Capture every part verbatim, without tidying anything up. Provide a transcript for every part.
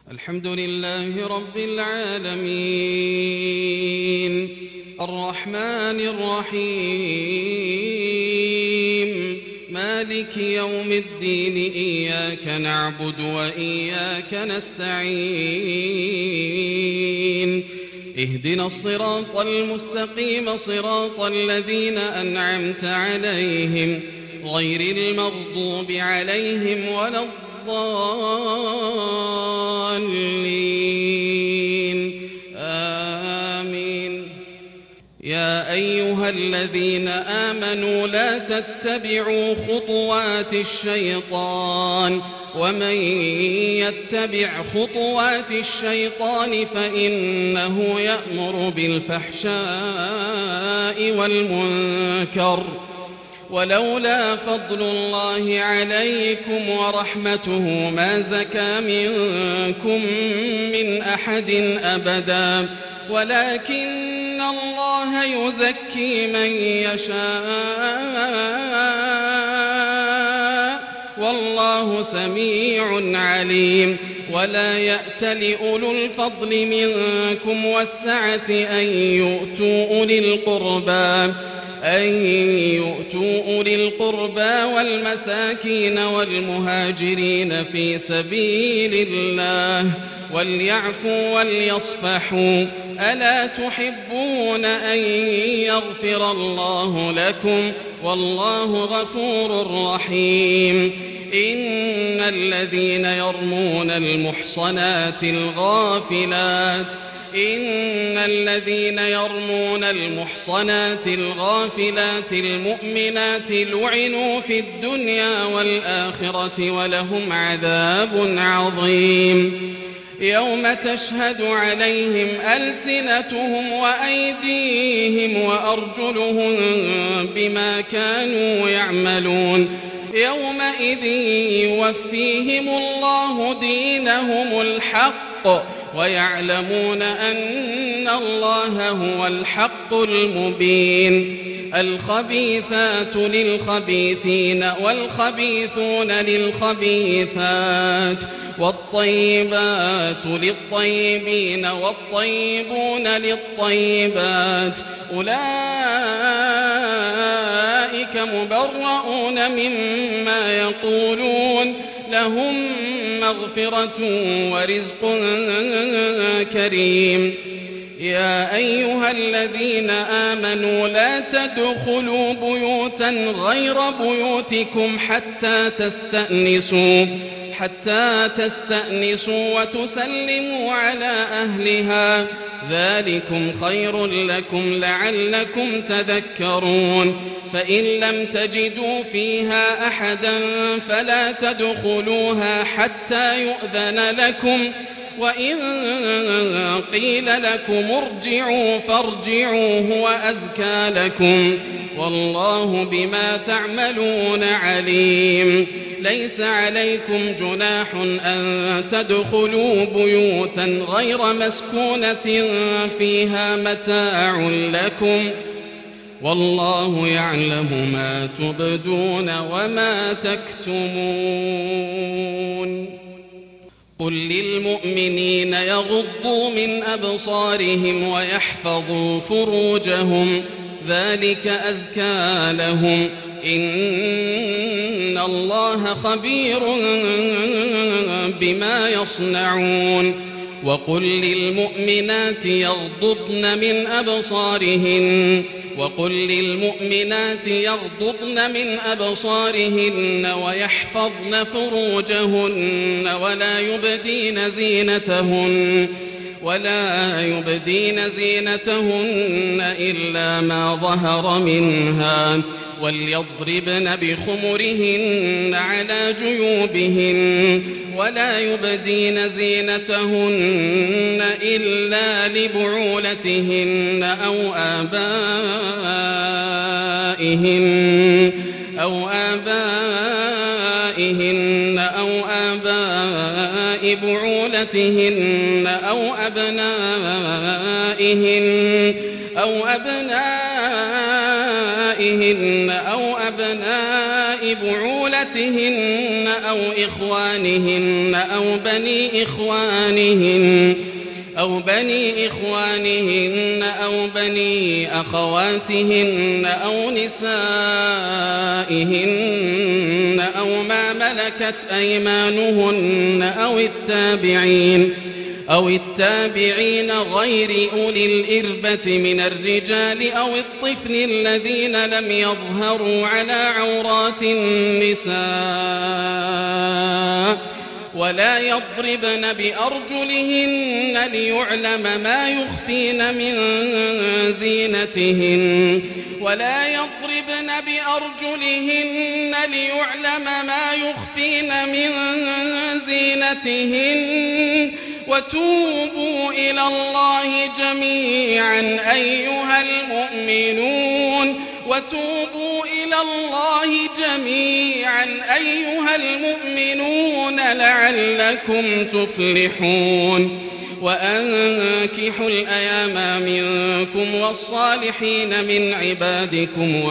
الحمد لله رب العالمين الرحمن الرحيم مالك يوم الدين إياك نعبد وإياك نستعين اهدنا الصراط المستقيم صراط الذين أنعمت عليهم غير المغضوب عليهم ولا الضالين آمين. يا أيها الذين آمنوا لا تتبعوا خطوات الشيطان ومن يتبع خطوات الشيطان فإنه يأمر بالفحشاء والمنكر ولولا فضل الله عليكم ورحمته ما زكى منكم من أحد أبدا ولكن الله يزكي من يشاء والله سميع عليم. ولا يأتل أولو الفضل منكم والسعة أن يؤتوا أولي القربى أن يؤتوا أولي القربى والمساكين والمهاجرين في سبيل الله وليعفوا وليصفحوا ألا تحبون أن يغفر الله لكم والله غفور رحيم. إن الذين يرمون المحصنات الغافلات إن الذين يرمون المحصنات الغافلات المؤمنات لعنوا في الدنيا والآخرة ولهم عذاب عظيم. يوم تشهد عليهم ألسنتهم وأيديهم وأرجلهم بما كانوا يعملون يومئذ يوفيهم الله دينهم الحق ويعلمون أن الله هو الحق المبين. الخبيثات للخبيثين والخبيثون للخبيثات والطيبات للطيبين والطيبون للطيبات أولئك مبرؤون مما يقولون لهم مغفرة ورزق كريم. يا أيها الذين آمنوا لا تدخلوا بيوتا غير بيوتكم حتى تستأنسوا حتى تستأنسوا وتسلموا على أهلها ذلكم خير لكم لعلكم تذكرون. فإن لم تجدوا فيها أحدا فلا تدخلوها حتى يؤذن لكم وإن قيل لكم ارجعوا فارجعوا هو أزكى لكم والله بما تعملون عليم. ليس عليكم جناح أن تدخلوا بيوتا غير مسكونة فيها متاع لكم والله يعلم ما تبدون وما تكتمون. قل للمؤمنين يغضوا من أبصارهم ويحفظوا فروجهم ذلك أزكى لهم إن الله خبير بما يصنعون. وقل للمؤمنات يغضضن من أبصارهن وقل للمؤمنات يغضضن من أبصارهن ويحفظن فروجهن ولا يبدين زينتهن ولا يبدين زينتهن إلا ما ظهر منها وليضربن بخمرهن على جيوبهن ولا يبدين زينتهن إلا لبعولتهن أو آبائهن أو آبائهن أو آباء بعولتهن أو أبنائهن أو أبنائهن أو أبناء بعولتهن أو إخوانهن أو بني إخوانهن أو بني إخوانهن أو بني أخواتهن أو نسائهن أو ما ملكت أيمانهن أو التابعين أو التابعين غير أولي الإربة من الرجال أو الطفل الذين لم يظهروا على عورات النساء ولا يضربن بأرجلهن ليعلم ما يخفين من زينتهن ولا يضربن بأرجلهن ليعلم ما يخفين من زينتهن وتوبوا إلى الله جميعا أيها المؤمنون وتوبوا إلى الله جميعا أيها المؤمنون لعلكم تفلحون وأنكحوا الأيام منكم والصالحين من عبادكم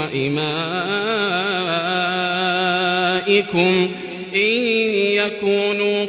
وإمائكم إن يكونوا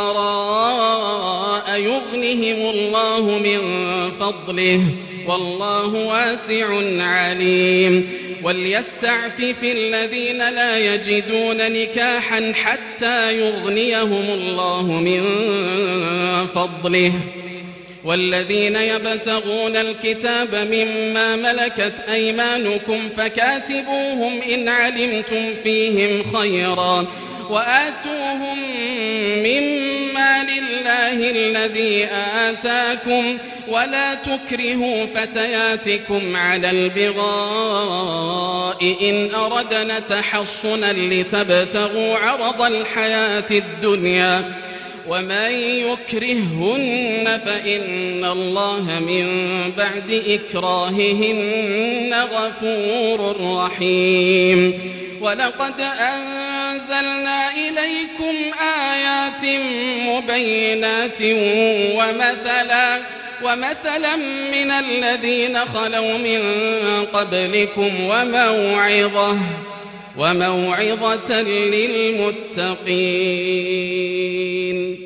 فقراء يغنهم الله من فضله والله واسع عليم وليستعفف الذين لا يجدون نكاحا حتى يغنيهم الله من فضله والذين يبتغون الكتاب مما ملكت أيمانكم فكاتبوهم إن علمتم فيهم خيرا وآتوهم مما لله الذي آتاكم ولا تكرهوا فتياتكم على البغاء إن أردنا تحصنا لتبتغوا عرض الحياة الدنيا ومن يكرههن فإن الله من بعد إكراههن غفور رحيم ولقد أنزلنا إليكم آيات مبينات ومثلا ومثلا من الذين خلوا من قبلكم وموعظة وموعظة للمتقين.